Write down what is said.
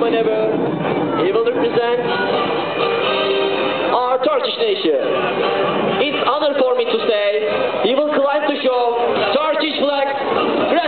whenever he will represent our Turkish nation. It's honor for me to say he will climb to show Turkish flag.